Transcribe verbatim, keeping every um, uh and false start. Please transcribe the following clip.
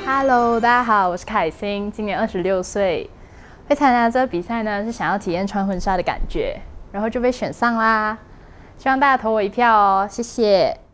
Hello， 大家好，我是凯欣，今年二十六岁。会参加这个比赛呢，是想要体验穿婚纱的感觉，然后就被选上啦。希望大家投我一票哦，谢谢。